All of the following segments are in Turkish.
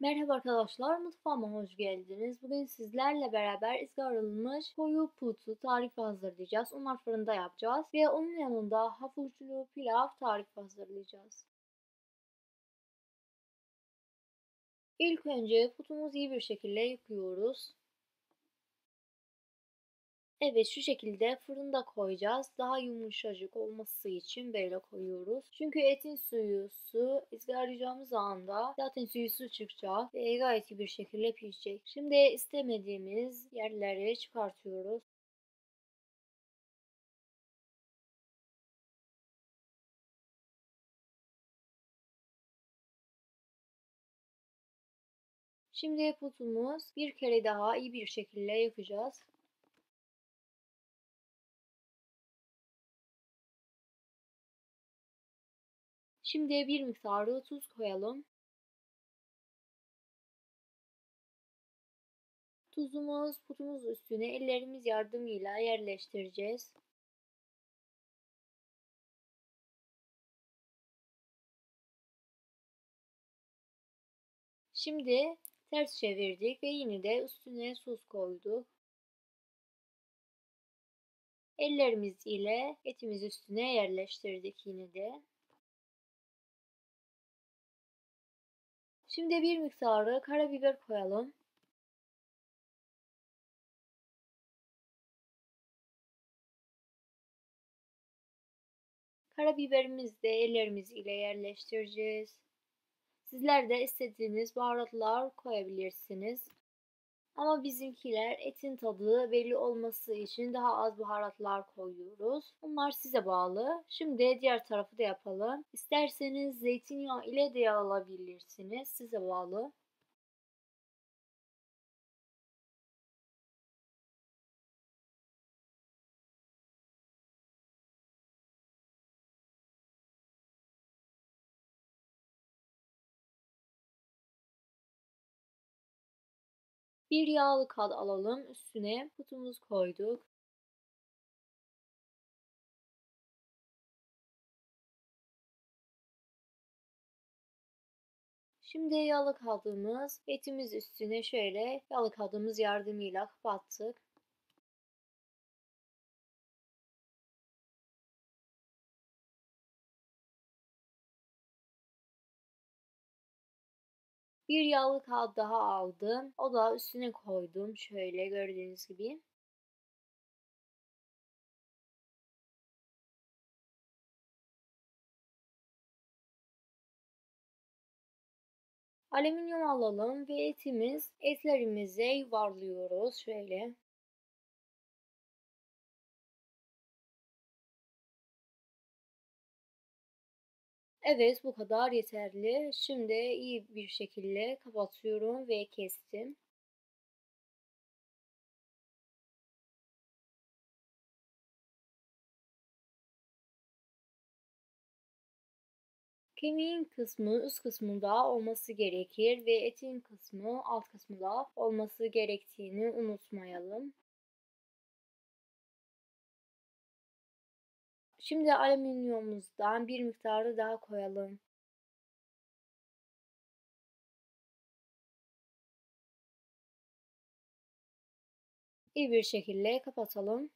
Merhaba arkadaşlar, mutfağıma hoş geldiniz. Bugün sizlerle beraber ızgaralanmış koyu putu tarifi hazırlayacağız. Onları fırında yapacağız ve onun yanında havuçlu pilav tarifi hazırlayacağız. İlk önce putumuzu iyi bir şekilde yıkıyoruz. Evet, şu şekilde fırında koyacağız. Daha yumuşacık olması için böyle koyuyoruz. Çünkü etin su ızgaralayacağımız anda zaten su çıkacak ve gayet iyi bir şekilde pişecek. Şimdi istemediğimiz yerleri çıkartıyoruz. Şimdi putumuz bir kere daha iyi bir şekilde yakacağız. Şimdi bir miktarı tuz koyalım. Tuzumuz putumuz üstüne ellerimiz yardımıyla yerleştireceğiz. Şimdi ters çevirdik ve yine de üstüne tuz koyduk. Ellerimiz ile etimiz üstüne yerleştirdik yine de. Şimdi bir miktarı karabiber koyalım. Karabiberimizi de ellerimiz ile yerleştireceğiz. Sizler de istediğiniz baharatlar koyabilirsiniz. Ama bizimkiler etin tadı belli olması için daha az baharatlar koyuyoruz. Bunlar size bağlı. Şimdi diğer tarafı da yapalım. İsterseniz zeytinyağı ile de alabilirsiniz. Size bağlı. Bir yağlı kağıt alalım. Üstüne putumuzu koyduk. Şimdi yağlı kağıdımız etimiz üstüne şöyle yağlı kağıdımız yardımıyla kapattık. Bir yağlı kağıt daha aldım. O da üstüne koydum. Şöyle gördüğünüz gibi. Alüminyum alalım ve etlerimize yuvarlıyoruz şöyle. Evet, bu kadar yeterli. Şimdi iyi bir şekilde kapatıyorum ve kestim. Kemiğin kısmı üst kısmında olması gerekir ve etin kısmı alt kısmında olması gerektiğini unutmayalım. Şimdi alüminyumumuzdan bir miktarı daha koyalım. İyi bir şekilde kapatalım.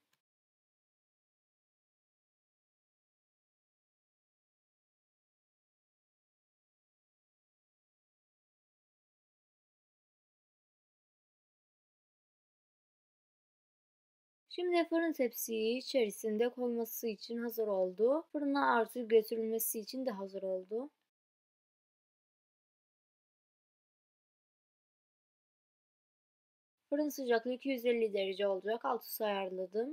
Şimdi fırın tepsiyi içerisinde koyması için hazır oldu. Fırına artık götürülmesi için de hazır oldu. Fırın sıcaklığı 250 derece olacak. Alt üst ayarladım.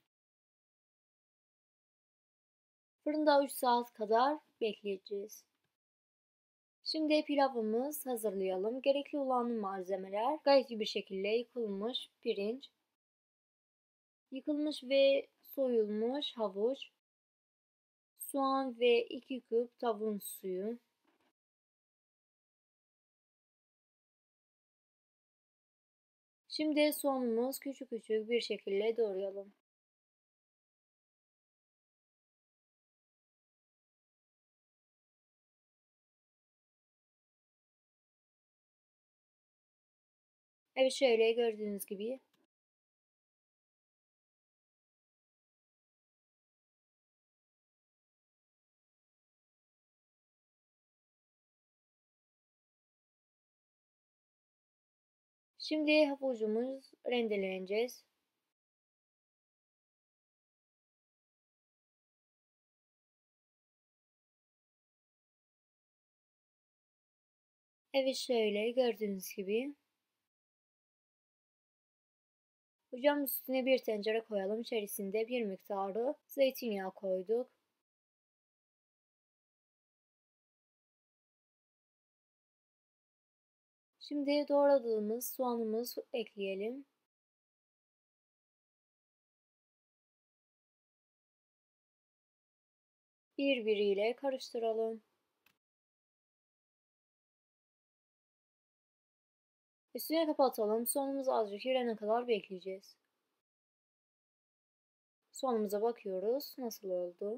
Fırında 3 saat kadar bekleyeceğiz. Şimdi pilavımız hazırlayalım. Gerekli olan malzemeler gayet iyi bir şekilde yıkılmış pirinç, yıkılmış ve soyulmuş havuç, soğan ve 2 küp tavuğun suyu. Şimdi soğanımız küçük küçük bir şekilde doğrayalım. Evet, şöyle gördüğünüz gibi. Şimdi havucumuz rendeleneceğiz. Evet, şöyle gördüğünüz gibi. Ocağın üstüne bir tencere koyalım. İçerisinde bir miktarı zeytinyağı koyduk. Şimdi doğradığımız soğanımızı ekleyelim. Birbiriyle karıştıralım. Üstüne kapatalım. Soğanımız azıcık erene kadar bekleyeceğiz. Soğanımıza bakıyoruz. Nasıl oldu?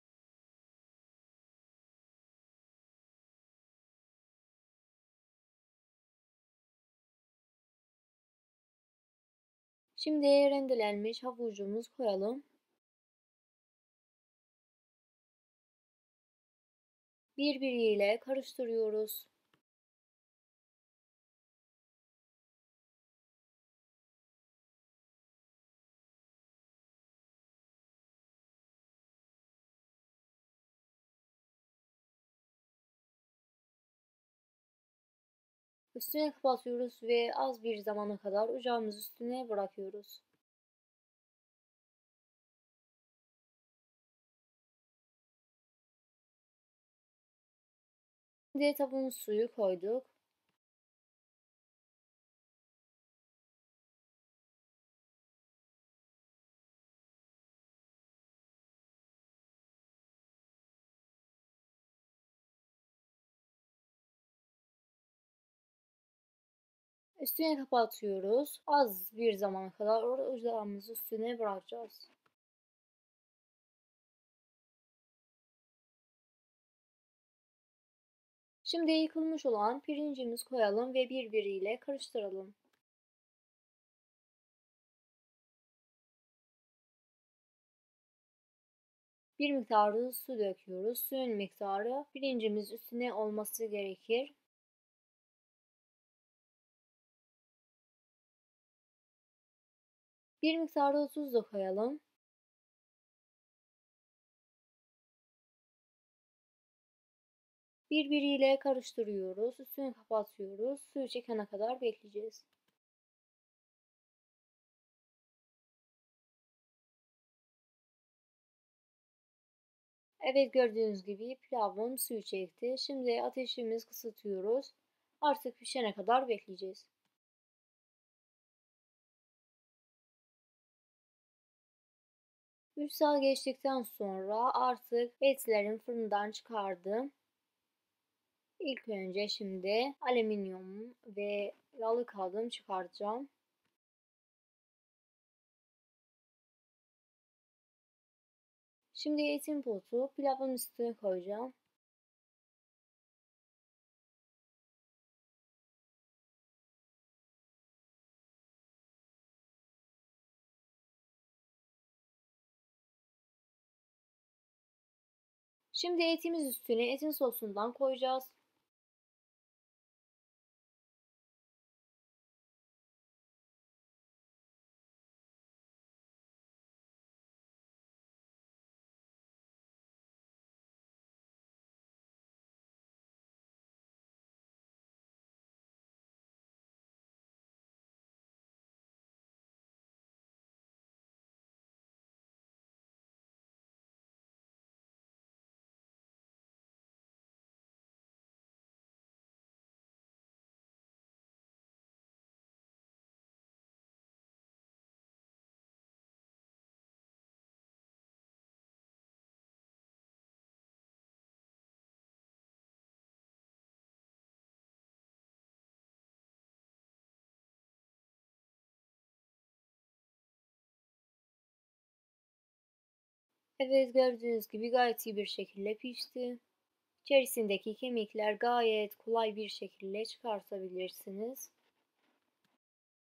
Şimdi rendelenmiş havucumuzu koyalım. Birbiriyle karıştırıyoruz. Üstüne kapatıyoruz ve az bir zamana kadar ocağımız üstüne bırakıyoruz. Şimdi tavuğun suyu koyduk. Üstüne kapatıyoruz. Az bir zamana kadar ocağımız üstüne bırakacağız. Şimdi yıkılmış olan pirincimizi koyalım ve birbiriyle karıştıralım. Bir miktarı su döküyoruz. Suyun miktarı pirincimiz üstüne olması gerekir. Bir miktarda tuz da koyalım. Birbiriyle karıştırıyoruz. Üstünü kapatıyoruz. Suyu çekene kadar bekleyeceğiz. Evet, gördüğünüz gibi pilavım suyu çekti. Şimdi ateşimizi kısıtıyoruz. Artık pişene kadar bekleyeceğiz. 3 saat geçtikten sonra artık etlerin fırından çıkardım. İlk önce şimdi alüminyum ve yağlı kağıdını çıkartacağım. Şimdi etin potu pilavın üstüne koyacağım. Şimdi etimiz üstüne etin sosundan koyacağız. Evet, gördüğünüz gibi gayet iyi bir şekilde pişti. İçerisindeki kemikler gayet kolay bir şekilde çıkartabilirsiniz.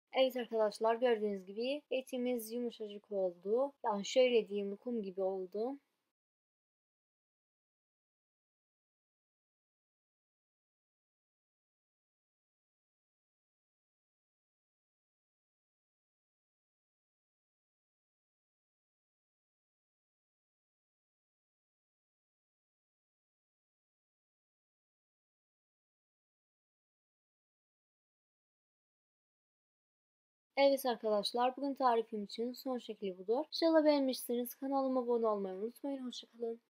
Evet arkadaşlar, gördüğünüz gibi etimiz yumuşacık oldu. Yani şöyle diyeyim, lokum gibi oldu. Evet arkadaşlar, bugün tarifim için son şekli budur. İnşallah beğenmişsiniz. Kanalıma abone olmayı unutmayın. Hoşça kalın.